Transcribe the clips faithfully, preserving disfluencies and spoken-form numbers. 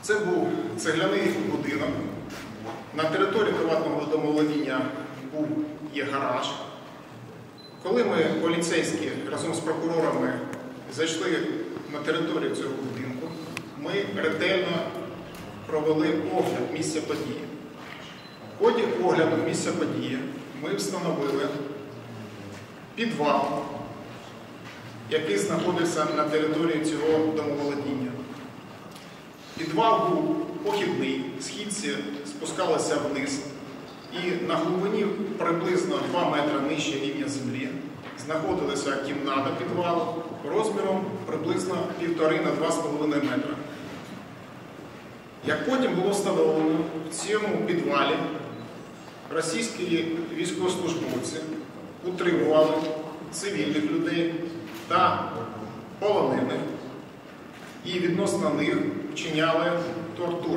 Це був цегляний будинок. На території приватного домоволодіння був є гараж. Коли ми, поліцейські, разом з прокурорами зайшли на територію цього будинку, ми ретельно провели огляд місця події. В ході огляду місця події ми встановили підвал, який знаходився на території цього домоволодіння. Підвал був похідний, східці спускалися вниз, і на глибині приблизно два метри нижче рівня землі знаходилася кімната підвалу розміром приблизно півтори на два з половиною метра. Як потім було встановлено, в цьому підвалі російські військовослужбовці утримували цивільних людей та полонених і відносно них вчиняли тортури.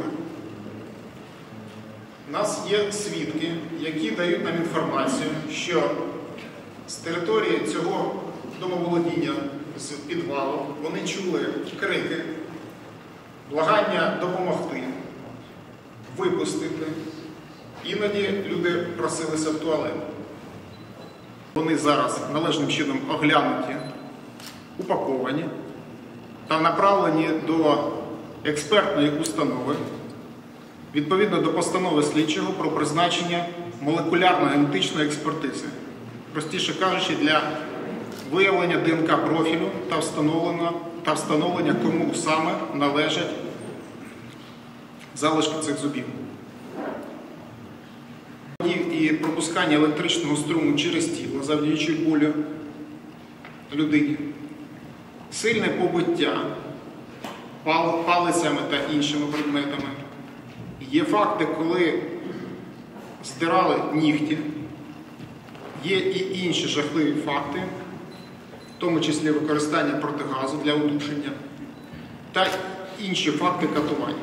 У нас є свідки, які дають нам інформацію, що з території цього домоволодіння, з підвалу, вони чули крики, благання допомогти, випустити. Іноді люди просилися в туалет. Вони зараз належним чином оглянуті, упаковані та направлені до експертної установи відповідно до постанови слідчого про призначення молекулярно-генетичної експертизи, простіше кажучи, для виявлення ДНК профілю та встановлення, та встановлення, кому саме належать залишки цих зубів. І пропускання електричного струму через тіло, завдяки болю людині, сильне побиття палицями та іншими предметами. Є факти, коли здирали нігті, є і інші жахливі факти, в тому числі використання протигазу для удушення та інші факти катування.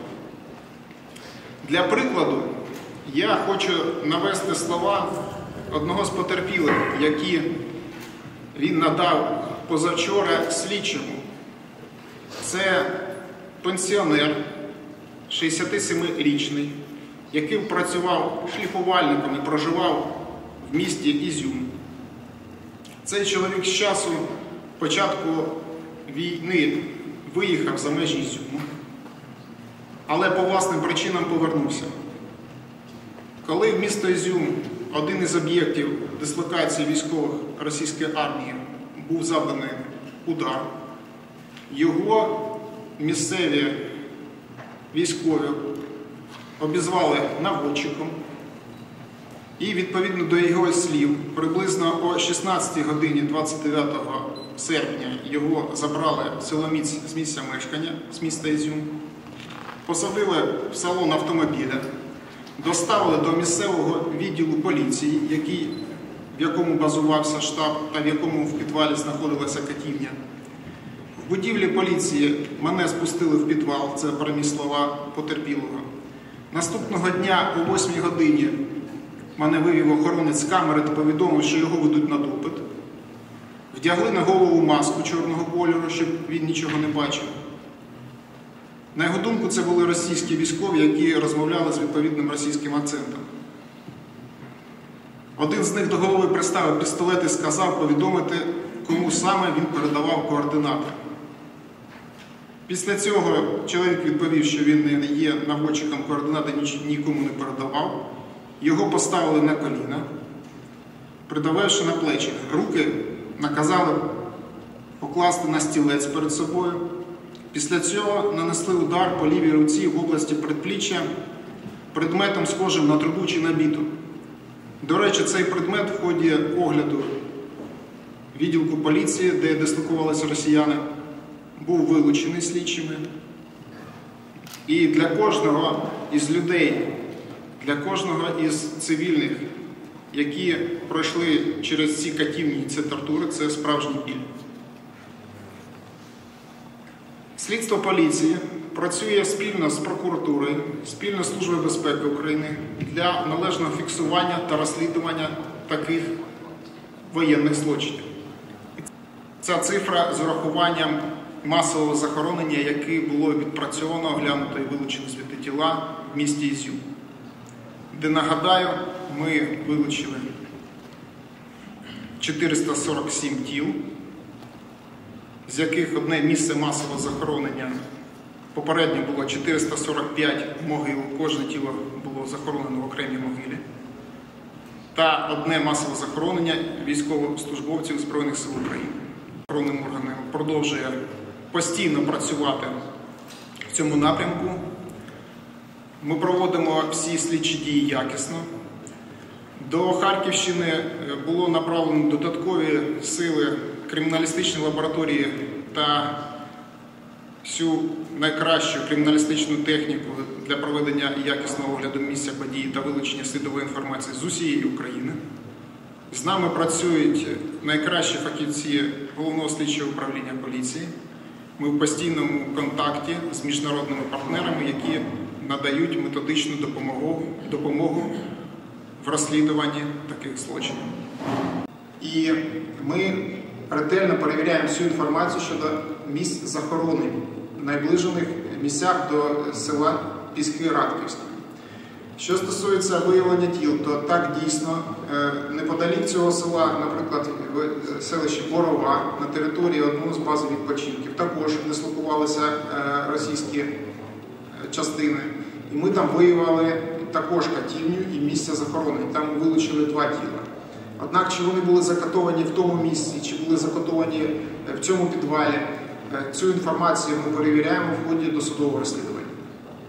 Для прикладу, я хочу навести слова одного з потерпілих, які він надав позавчора слідчому. Це пенсіонер, шістдесятисемирічний, який працював шліфувальником і проживав в місті Ізюм. Цей чоловік з часу початку війни виїхав за межі Ізюму, але по власним причинам повернувся. Коли в місто Ізюм, один із об'єктів дислокації військових російської армії, був завданий удар, його місцеві військові обізвали наводчиком, і відповідно до його слів, приблизно о шістнадцятій годині двадцять дев'ятого серпня його забрали в село Міць з місця мешкання, з міста Ізюм, посадили в салон автомобіля, доставили до місцевого відділу поліції, який, в якому базувався штаб та в якому в підвалі знаходилася катівня. В будівлі поліції мене спустили в підвал, це прямі слова потерпілого. Наступного дня о восьмій годині мене вивів охоронець з камери та повідомив, що його ведуть на допит. Вдягли на голову маску чорного кольору, щоб він нічого не бачив. На його думку, це були російські військові, які розмовляли з відповідним російським акцентом. Один з них до голови приставив пістолет і сказав повідомити, кому саме він передавав координати. Після цього чоловік відповів, що він не є наводчиком, координати нікому не передавав. Його поставили на коліна, придавивши на плечі. Руки наказали покласти на стілець перед собою. Після цього нанесли удар по лівій руці в області передпліччя предметом, схожим на трубу чи на біту. До речі, цей предмет в ході огляду відділку поліції, де дислокувалися росіяни, був вилучений слідчими. І для кожного із людей, для кожного із цивільних, які пройшли через ці катівні, ці тортури, це справжній біль. Слідство поліції працює спільно з прокуратурою, спільно з Службою безпеки України для належного фіксування та розслідування таких воєнних злочинів. Ця цифра з урахуванням масового захоронення, яке було відпрацьовано, оглянуто і вилучено звідти тіла в місті Ізюм, де, нагадаю, ми вилучили чотириста сорок сім тіл, з яких одне місце масового захоронення, попередньо було чотириста сорок п'ять могил, кожне тіло було захоронено в окремій могилі, та одне масове захоронення військовослужбовців Збройних сил України. Правоохоронним органам продовжує постійно працювати в цьому напрямку. Ми проводимо всі слідчі дії якісно. До Харківщини було направлено додаткові сили криміналістичної лабораторії та всю найкращу криміналістичну техніку для проведення якісного огляду місця події та вилучення слідової інформації з усієї України. З нами працюють найкращі фахівці Головного слідчого управління поліції. Ми в постійному контакті з міжнародними партнерами, які надають методичну допомогу, допомогу в розслідуванні таких злочинів. І ми ретельно перевіряємо всю інформацію щодо місць захоронень в найближених місцях до села Піски Радківське. Що стосується виявлення тіл, то так дійсно, неподалік цього села, наприклад, в селищі Борова, на території одного з баз відпочинків, також дислокувалися російські частини. І ми там виявили також катівню і місця захоронень. Там ми вилучили два тіла. Однак, чи вони були закатовані в тому місці, чи були закатовані в цьому підвалі, цю інформацію ми перевіряємо в ході досудового розслідування.